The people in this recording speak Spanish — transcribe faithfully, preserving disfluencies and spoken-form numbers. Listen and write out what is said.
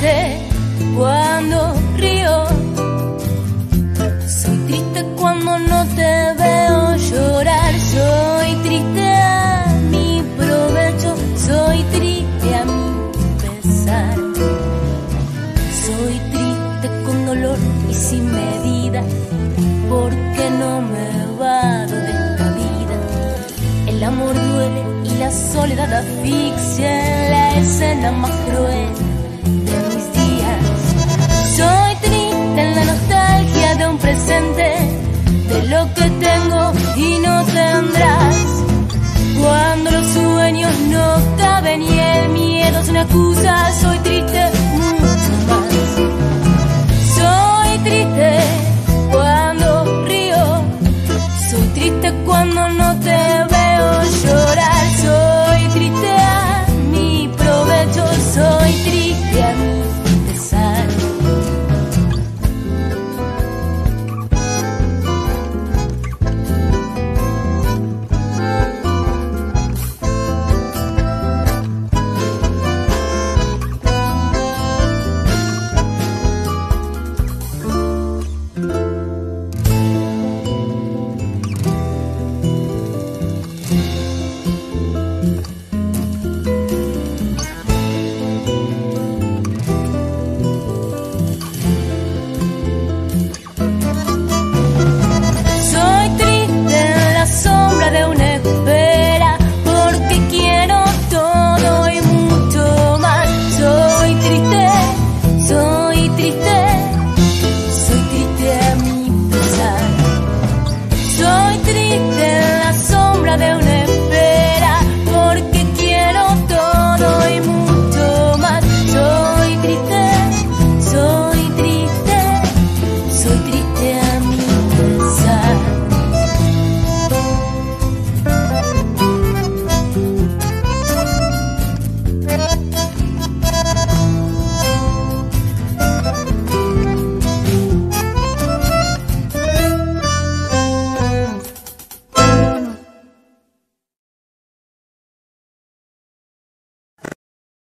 triste cuando río, soy triste cuando no te veo llorar, soy triste a mi provecho, soy triste a mi pesar, soy triste con dolor y sin medida, porque no me vado de esta vida. El amor duele y la soledad asfixia en la escena más cruel de mis días. Soy triste en la nostalgia de un presente, de lo que tengo y no tendrás. Cuando los sueños no caben y el miedo es una excusa, soy triste mucho más. Soy triste cuando río, soy triste cuando no te veo llorar, soy triste a mi provecho, soy triste a mi pesar. De una espera, porque quiero todo y mucho más. Soy triste, soy triste, soy triste a mi pesar. Soy triste en la sombra de una espera.